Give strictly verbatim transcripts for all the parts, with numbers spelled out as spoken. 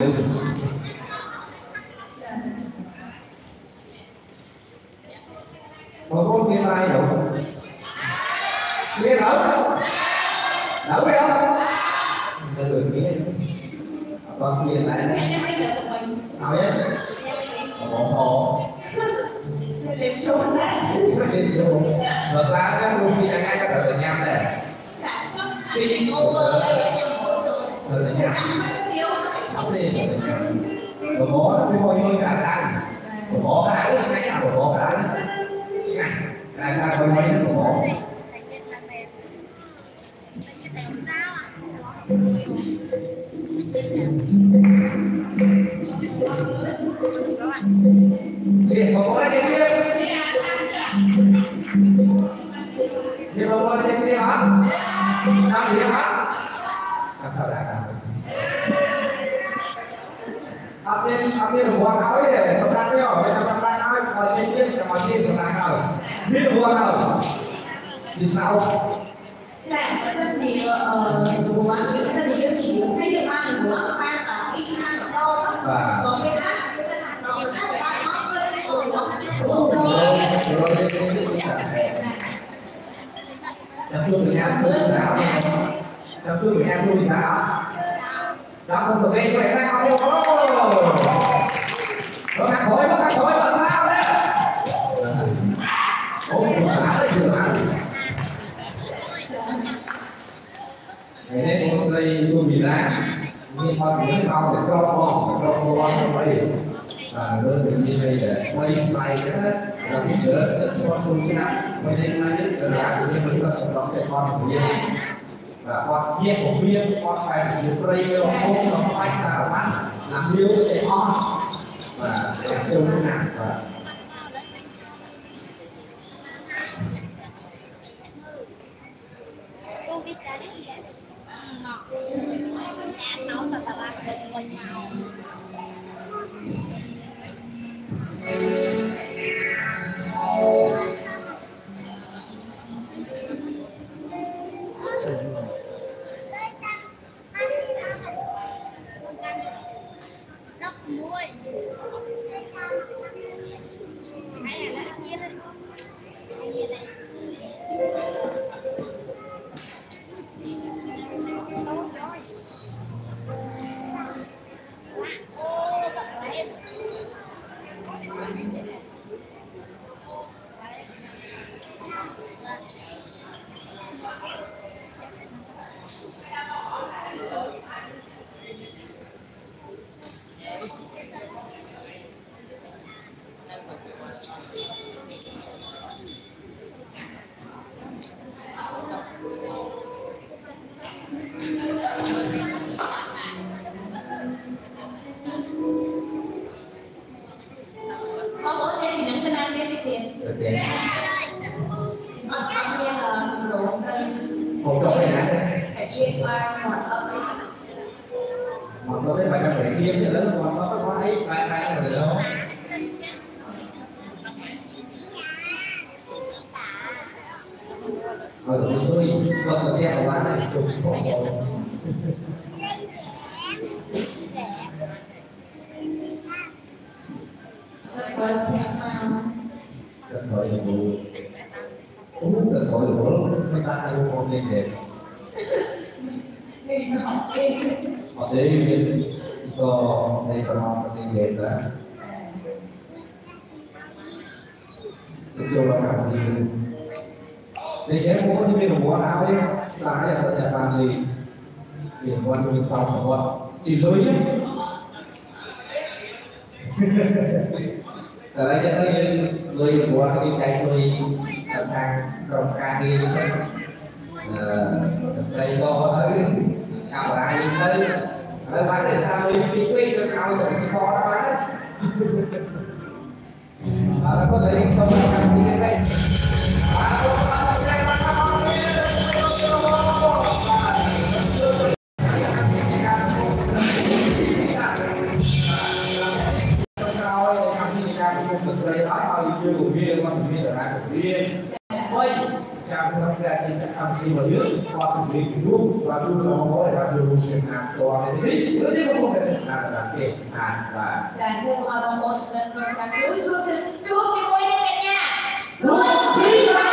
Một môn kia ai đủ? Kia đỡ? Đỡ biết không? Đỡ được kia. Còn kia lại nào vậy? Bộ hồ. Đêm trốn này. Đêm trốn. Ngược lại các luôn khi ai các đỡ được nhau này. Chả chút tình over đây em hỗ trợ. Đỡ được nhau. Không đi đỡ được nhau. Bộ bố nó cũng hơi hơi cả đàn. Bộ bố cái đáy cái nào bộ bố cái đáy. Cái này coi mấy bộ bố. Chị bộ bố là chị chưa? Chị bộ bố là chị chưa hả? Làm gì hả? Làm sao lại làm? Học viên, học viên của bọn nói để không đang biết ở đây không đang nói mà chị biết là mọi chuyện không đang nói biết được bọn nào thì sao? Dạ, cái dân chỉ ở của bạn cái dân thì chỉ thấy được ăn của bạn ở cái chi ăn ở đâu đó còn cái khác cái dân hàng đó là bạn nó ở đó Trong chương mình ăn xui sao? Trong chương mình ăn xui sao? Đó xong rồi bên này ra không vô. Nó cắt khối, nó cắt khối bằng sao đấy. Ủa, nó lạ đấy chưa lạ. Ngày nay con dây xui bị lá. Nhưng mà cái bao để cho con, cho con trong đây. Và đơn vị như đây để quay tay đó là cái sữa rất con xui cái nào. Quay đây mai nhất là cũng như mấy con sống đóng cho con của mình. Và con nhẹ của viên con phải chụp đây nó không nó phải xào bắn làm liêu để con và để trông cái nào và nấu sạch là quay nhau. Nắp muối. Hay là nó chia lên. Chia lên. Tốt rồi. Ô, thật là em. Không có trên thì những cái nam đi tiền. được tiền. Còn trong kia là đồ đây. Một chỗ này này. Phải yên qua hoạt động đấy. Một chỗ cái phải là phải kiếm chứ lớn còn nó có thấy ai ai rồi đâu. Ờ rồi tôi không được nghe quá này chụp khổ. Rất thôi là vụ uống rất thôi là vụ mấy ta hay uống lên đẹp họ để yên cho đây còn họ lên đẹp đó thực sự là cảm gì để cái mua như bên của áo ấy là cái ở Nhật Bản gì biển quan mình xong rồi bọn chỉ lưới ấy ở đây nhất là người của đi chạy người tận hàng trồng ca đi đây có thấy cào lại tới ở bán để sao đi đi quy cho cào từ cái kho đó bán ở có thể không làm gì đây thực tế nói bao nhiêu của viên con viên ở lại của viên ôi chào các bạn đã nhìn thấy âm masih banyak waktu minggu waktu ngomong waktu kesana tua ini itu sih ngomong kesana lagi nah Dạ, thưa cô Hoa một lần rồi chào chú chú chú chú chị cô đi cả nhà. Xuống đi ra.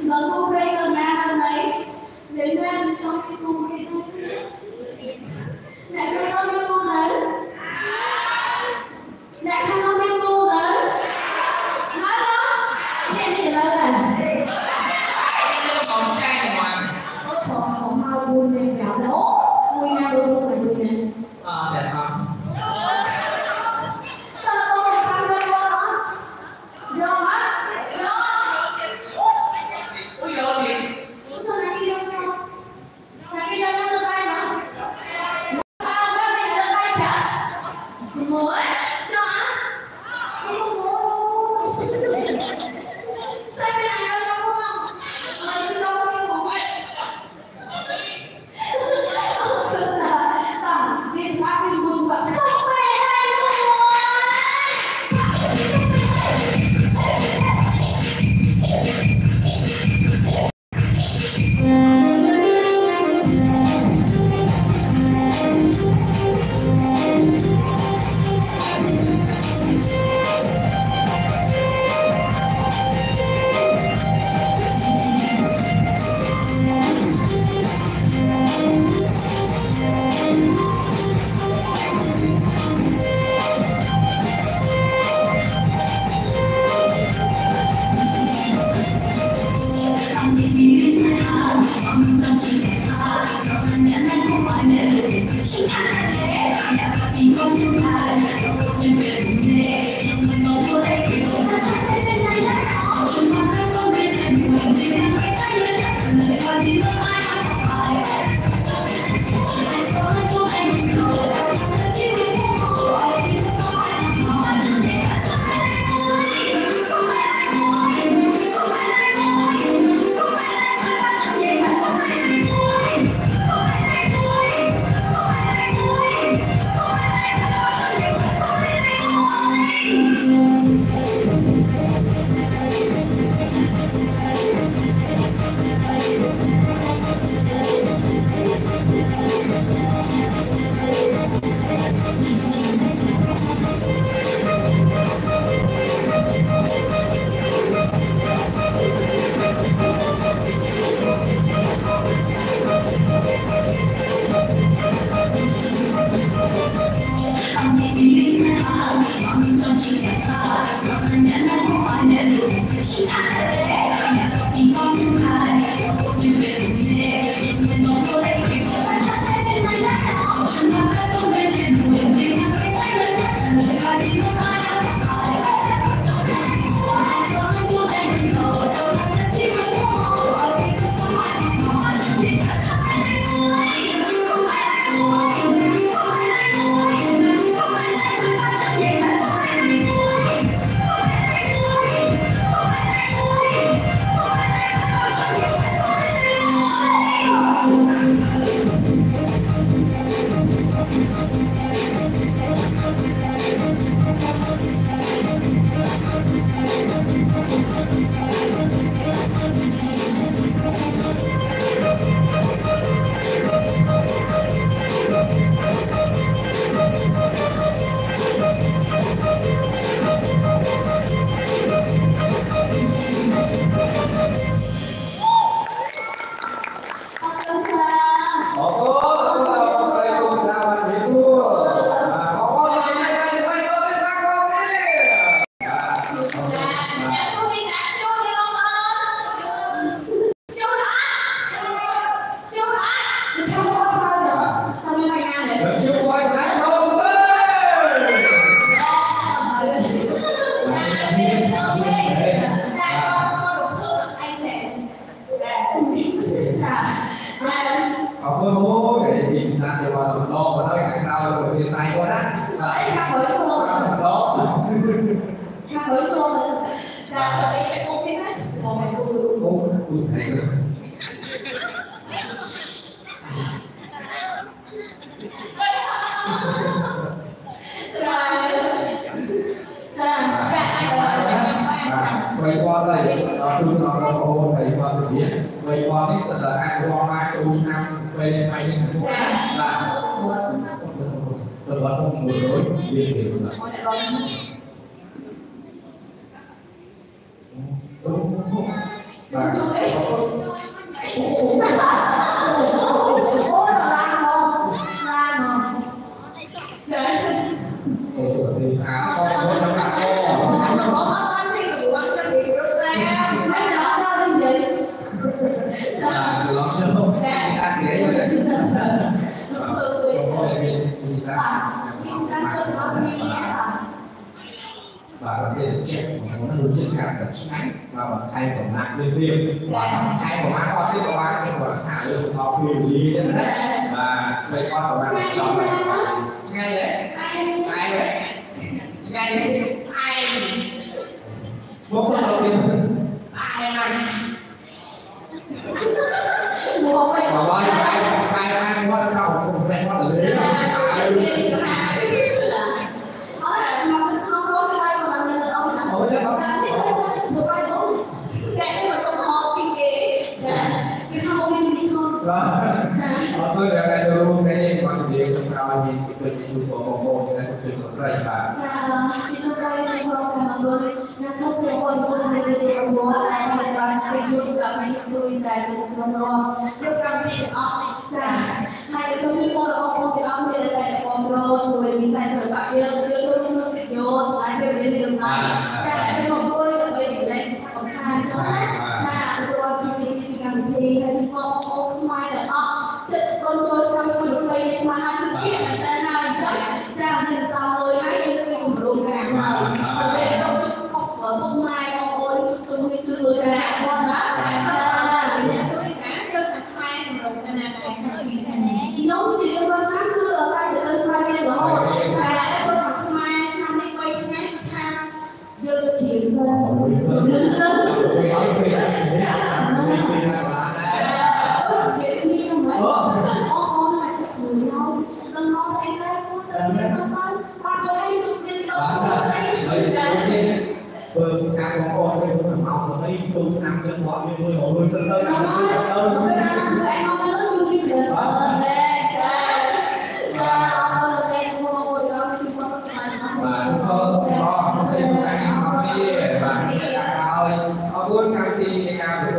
Lần cô đây lần ra lần đấy đến ra trong cái cô cái cô lại không biết cô đấy lại không biết cô đấy nói đó nghe đi là này còn trai ngoài còn còn mau buồn lên gạo đó vui nha vui luôn là vui nè ờ đẹp không sao là cô lại không biết cô đó vô hả vô ui vô gì sao lại đi đâu nhau sao đi đâu nhau đưa tay hả sao bác mày đưa tay chả mới đó hả sao cái này đâu không không mà đi đâu đi không vậy Hãy subscribe cho kênh Ghiền Mì Gõ để không bỏ lỡ những video hấp dẫn. Vậy qua đây, tôi nói là cô thầy qua thực hiện. Vậy quaនេះសិតតែអាចរកមកចូលឆ្នាំពេលនេះហើយនេះចា៎បាទទៅបាត់មកមួយរួចវាទៅបាទបាទ và sẽ được check một số năng lượng chất khác được tránh và thay của mạng liên viên và thay của mạng con tiếp của bạn thì còn thả lượng họ quyền lý đến rất và đây con của bạn cho bạn ngay đấy ai đấy ngay đấy ai một số đầu tiên ai này Một cái và bao nhiêu ai ai ai có đâu cũng quen có được đấy tôi đã đã luôn cái này còn điều trong cao thì cái chuyện chúng tôi có một cái sự kiện của dạy và chị cho tôi cho tôi cảm ơn tôi nên tôi cũng còn có sự kiện của tôi là mình là cái điều sự kiện này tôi giải quyết của tôi được cảm thấy ở dạ hai cái số chúng tôi có một cái ông thì là cái controlជួយវិស័យសិល្បៈយើងយើងចូលក្នុងស្ទូឌីយោឆ្លាញ់ទៅរៀនរឿងណាចាខ្ញុំមកអង្គុយដើម្បីនិយាយបង្ហាញចុះណាចាទទួលពីពីពីកម្មវិធីហើយជំនួសអូខ្មែរទាំងអស់ចិត្តកូនចូលឆ្នាំពីរបីនេះមកហើយគឺពាក្យតែណាអញ្ចឹងចាមានសំលុយហើយយើងគឺគម្រោងការមកតែសូមជូនពុកពុកម៉ែបងប្អូនជួយជួយជួយមើលចាបងណាចាចាមានសុខភាពចូលឆ្នាំខ្មែរគម្រោងទៅណាដែរខ្ញុំជារៀងរាល់ឆ្នាំគឺតែទៅស្រាវជ្រាវរហូតចាហើយចូលឆ្នាំខ្មែរឆ្នាំនេះបីថ្ងៃថាយើងទៅជាសិស្សសិស្សពេលឲ្យពេលចាពេលពេលណាបានដែរពេលនេះមិនអូអូណាចិត្តមួយនោះដល់មកអីដែរគួរទៅជាសិស្សបានបានឲ្យជុំគ្នាទៅហើយចាបើការបងប្អូនវិញមកមកទៅទូឆ្នាំចឹងគាត់មានមួយរមួយទៅទៅទៅទៅទៅឯងមកលើជុំគ្នាទៅចាចាអរតែមកមកដល់ជុំមកសិក្សាបាទក៏សុខភាពរបស់ខ្ញុំតែមកនេះបាទឲ្យអរគុណកម្មវិធី